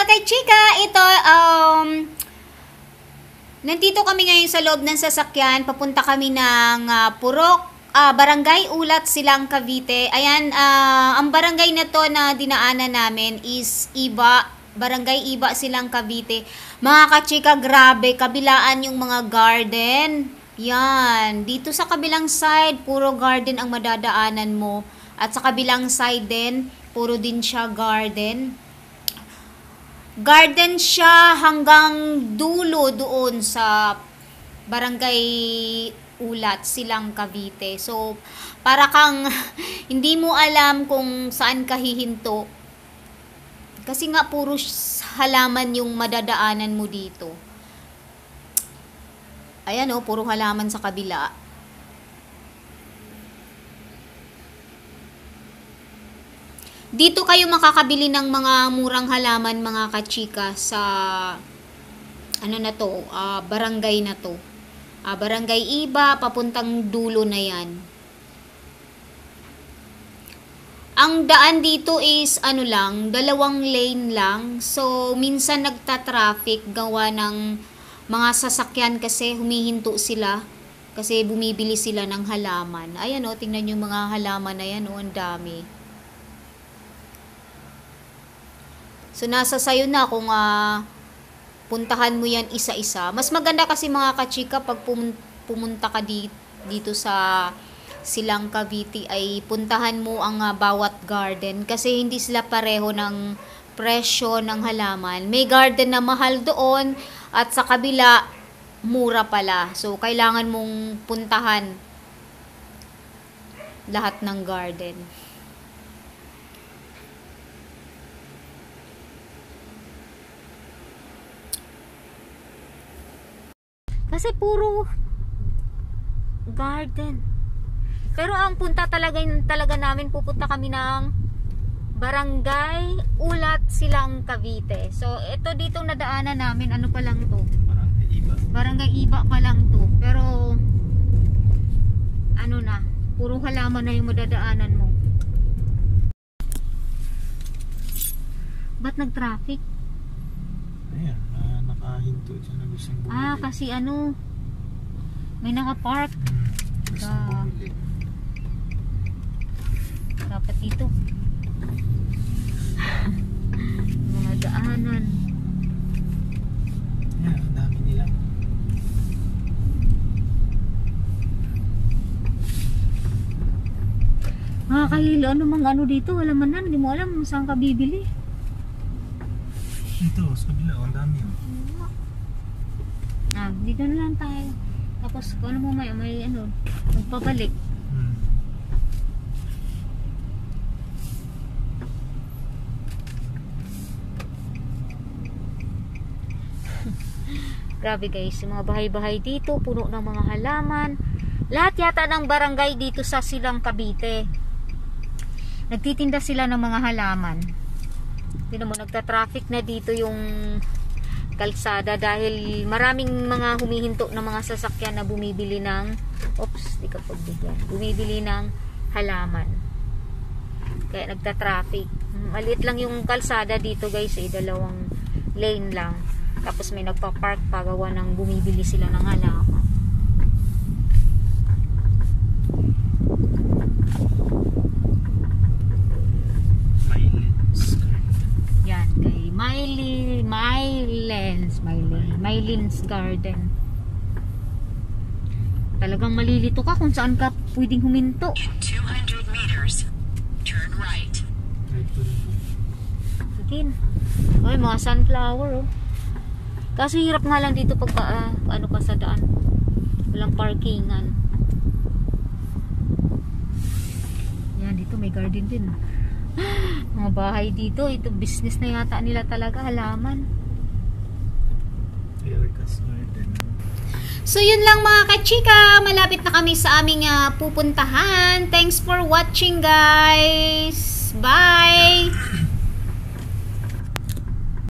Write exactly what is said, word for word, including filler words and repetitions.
ka-chika, ito, um, nandito kami ngayon sa loob ng sasakyan. Papunta kami ng uh, Purok, uh, Barangay Ulat, Silang, Cavite. Ayan, uh, ang barangay na to na dinaanan namin is Iba, Barangay Iba, Silang, Cavite. Mga ka-chika, grabe, kabilaan yung mga garden. Yan, dito sa kabilang side, puro garden ang madadaanan mo. At sa kabilang side din, puro din siya garden. Garden siya hanggang dulo doon sa Barangay Ulat, Silang, Cavite. So, para kang hindi mo alam kung saan ka hihinto. Kasi nga puro halaman yung madadaanan mo dito. Ayan o, puro halaman sa kabila. Dito kayo makakabili ng mga murang halaman, mga kachika, sa ano na to, uh, barangay na to. Uh, barangay Iba, papuntang dulo na yan. Ang daan dito is ano lang, dalawang lane lang. So, minsan nagta-traffic gawa ng mga sasakyan kasi humihinto sila. Kasi bumibili sila ng halaman. Ayan o, tingnan yung mga halaman na yan o, ang dami. So, nasa sayo na kung uh, puntahan mo yan isa-isa. Mas maganda kasi mga kachika pag pumunta ka dito, dito sa Silang, Cavite ay puntahan mo ang uh, bawat garden. Kasi hindi sila pareho ng presyo ng halaman. May garden na mahal doon at sa kabila mura pala. So, kailangan mong puntahan lahat ng garden. Kasi puro garden. Pero ang punta talaga, talaga namin, pupunta kami ng Barangay Ulat, Silang, Cavite. So, ito dito nadaanan namin, ano pa lang to? Barangay Iba. Barangay Iba pa lang to. Pero, ano na, puro halaman na yung madadaanan mo. Ba't nag-traffic? Ayan, uh, nakahinto dyan na gustong bumili. Ah, kasi ano, may naka-park. Hmm, gustong uh, bumili. Dapat dito. Mga daanan. Ayan, ang dami nila. Mga kahilo, ano mga ano dito? Wala man na, hindi mo alam saan ka bibili. Dito, sa kabila, ang dami. Oh. Ah, dito na lang tayo. Tapos, kung ano mo may, may ano, magpabalik. Hmm. Grabe guys, yung mga bahay-bahay dito, puno ng mga halaman. Lahat yata ng barangay dito sa Silang, Cavite. Nagtitinda sila ng mga halaman. Tignan mo, nagta-traffic na dito yung kalsada dahil maraming mga humihinto ng mga sasakyan na bumibili ng oops, di ka pagbigyan. Bumibili ng halaman. Kaya nagta-traffic. Maliit lang yung kalsada dito guys, eh, dalawang lane lang. Tapos may nagpa-park pa gawa ng bumibili sila ng halaman. Yan, kay Miley, Mylens, Miley, Mylin's Garden. Talagang malilito ka kung saan ka pwedeng huminto. In two hundred meters, turn right. Sige. Ay, mga sunflower, oh. Kaso hirap nga lang dito pag uh, ano ka sa daan. Walang parkingan. Yan, dito may garden din. Mga bahay dito. Ito business na yata nila talaga. Halaman. So yun lang mga kachika. Malapit na kami sa aming uh, pupuntahan. Thanks for watching guys. Bye!